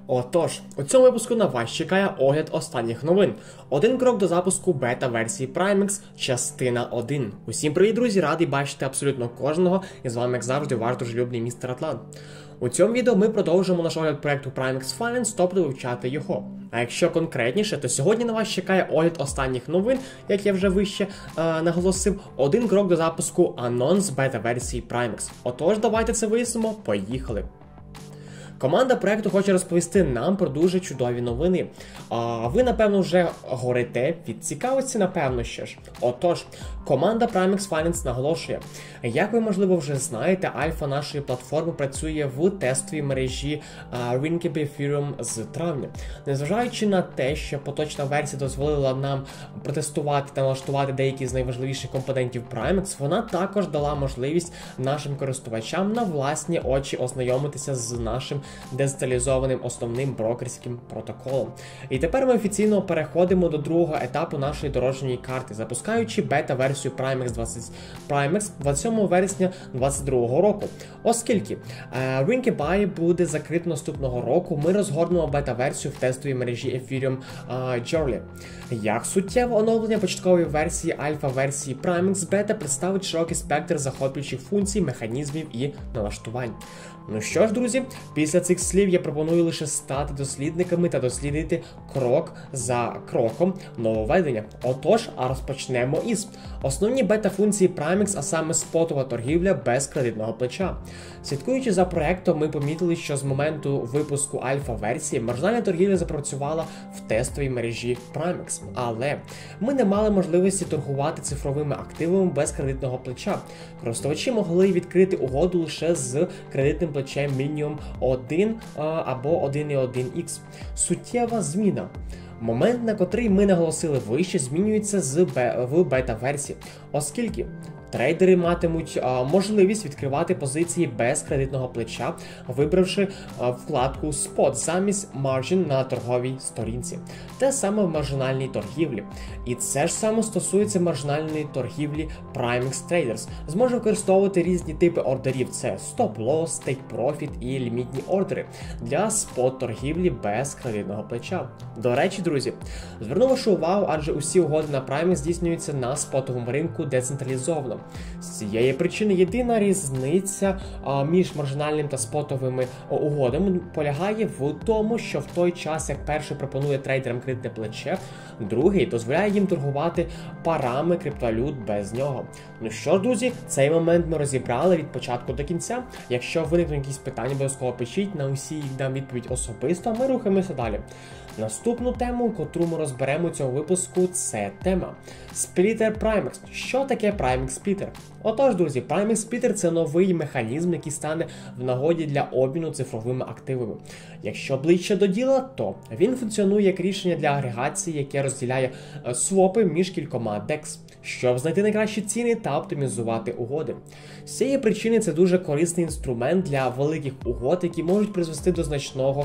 Отож, у цьому випуску на вас чекає огляд останніх новин. Один крок до запуску бета-версії Primex, частина 1. Усім привіт, друзі! Радий бачити абсолютно кожного, і з вами, як завжди, ваш дружелюбний містер Атлант. У цьому відео ми продовжимо наш огляд проекту Primex Finance, тобто вивчати його. А якщо конкретніше, то сьогодні на вас чекає огляд останніх новин, як я вже вище наголосив, один крок до запуску анонс бета-версії Primex. Отож, давайте це вияснимо, поїхали! Команда проекту хоче розповісти нам про дуже чудові новини. Ви, напевно, вже горите від цікавості, напевно, ще ж. Отож, команда Primex Finance наголошує. Як ви, можливо, вже знаєте, альфа нашої платформи працює в тестовій мережі Ring Ethereum з травня. Незважаючи на те, що поточна версія дозволила нам протестувати та налаштувати деякі з найважливіших компонентів Primex, вона також дала можливість нашим користувачам на власні очі ознайомитися з нашим децентралізованим основним брокерським протоколом. І тепер ми офіційно переходимо до другого етапу нашої дорожньої карти, запускаючи бета-версію Primex 27 вересня 2022 року. Оскільки Ring Buy буде закрито наступного року, ми розгорнемо бета-версію в тестовій мережі Ethereum Journey. Як суттєве оновлення початкової версії альфа-версії Primex Beta представить широкий спектр захоплюючих функцій, механізмів і налаштувань. Ну що ж, друзі, після цих слів я пропоную лише стати дослідниками та дослідити крок за кроком нововведення. Отож, розпочнемо із основні бета-функції Primex, а саме спотова торгівля без кредитного плеча. Слідкуючи за проектом, ми помітили, що з моменту випуску альфа-версії маржинальна торгівля запрацювала в тестовій мережі Primex, але ми не мали можливості торгувати цифровими активами без кредитного плеча. Користувачі могли відкрити угоду лише з кредитним плечем мінімум 1 або 1,1х. Суттєва зміна. Момент, на котрий ми наголосили вище, змінюється в бета-версії, оскільки трейдери матимуть можливість відкривати позиції без кредитного плеча, вибравши вкладку Spot замість Margin на торговій сторінці. Те саме в маржинальній торгівлі. І це ж саме стосується маржинальної торгівлі Primex Traders. Зможе використовувати різні типи ордерів. Це Stop-Loss, Take Profit і лімітні ордери для спот-торгівлі без кредитного плеча. До речі, друзі, зверну вашу увагу, адже усі угоди на Primex здійснюються на спотовому ринку децентралізовано. З цієї причини єдина різниця між маржинальним та спотовими угодами полягає в тому, що в той час, як перший пропонує трейдерам кредитне плече, другий дозволяє їм торгувати парами криптовалют без нього. Ну що ж, друзі, цей момент ми розібрали від початку до кінця. Якщо виникнуть якісь питання, обов'язково пишіть, на усі їх дам відповідь особисто, а ми рухаємося далі. Наступну тему, котру ми розберемо у цьому випуску, це тема Splitter Primex. Що таке Primex Splitter? Отож, друзі, Primex Splitter – це новий механізм, який стане в нагоді для обміну цифровими активами. Якщо ближче до діла, то він функціонує як рішення для агрегації, яке розділяє свопи між кількома DEX, щоб знайти найкращі ціни та оптимізувати угоди. З цієї причини це дуже корисний інструмент для великих угод, які можуть призвести до значного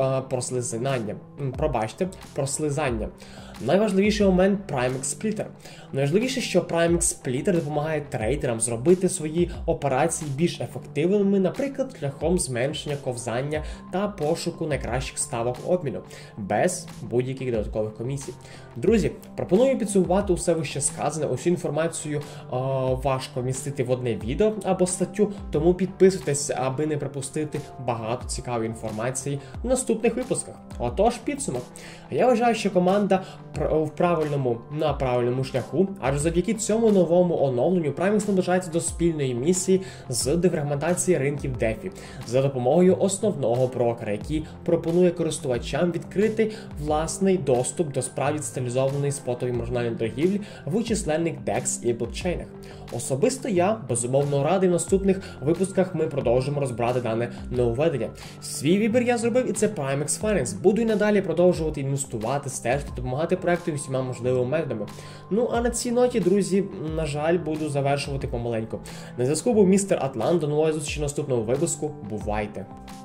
прослизання. Найважливіший момент – Primex Splitter. Найважливіше, що Primex Splitter допомагає трейдерам зробити свої операції більш ефективними, наприклад, шляхом зменшення ковзання та пошуку найкращих ставок обміну, без будь-яких додаткових комісій. Друзі, пропоную підсумувати усе вище сказане, усю інформацію важко вмістити в одне відео або статтю, тому підписуйтесь, аби не пропустити багато цікавої інформації в наступних випусках. Отож, підсумок. Я вважаю, що команда на правильному шляху, адже завдяки цьому новому оновленню Primex наближається до спільної місії з дефрагментації ринків DeFi за допомогою основного брокера, який пропонує користувачам відкрити власний доступ до справді децентралізованої спотової маржинальної торгівлі в численних DEX і блокчейнах. Особисто я, безумовно, радий в наступних випусках ми продовжимо розбирати дане нововведення. Свій вибір я зробив, і це Primex Finance. Буду і надалі продовжувати інвестувати, стежити, допомагати проекту всіма можливими методами. Ну а на цій ноті, друзі, на жаль, буду завершувати помаленьку. На зв'язку був містер Атлант. До нової зустрічі в наступному випуску. Бувайте!